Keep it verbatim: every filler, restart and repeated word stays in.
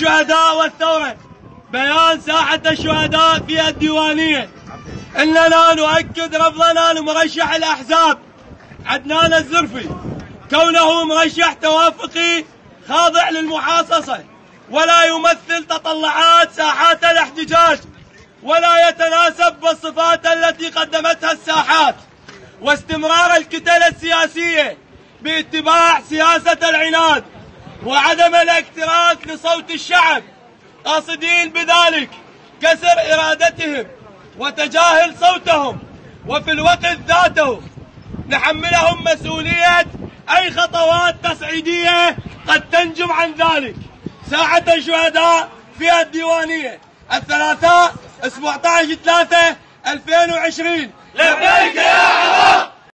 الشهداء والثورة. بيان ساحة الشهداء في الديوانية. إننا نؤكد رفضنا لمرشح الأحزاب عدنان الزرفي كونه مرشح توافقي خاضع للمحاصصة ولا يمثل تطلعات ساحات الاحتجاج ولا يتناسب بالصفات التي قدمتها الساحات، واستمرار الكتل السياسية باتباع سياسة العناد وعدم الاكتراث لصوت الشعب، قاصدين بذلك كسر إرادتهم وتجاهل صوتهم، وفي الوقت ذاته نحملهم مسؤولية أي خطوات تصعيدية قد تنجم عن ذلك. ساحة الشهداء في الديوانية الثلاثاء سبعة عشر ثلاثة ألفين وعشرين. لبيك يا عراق.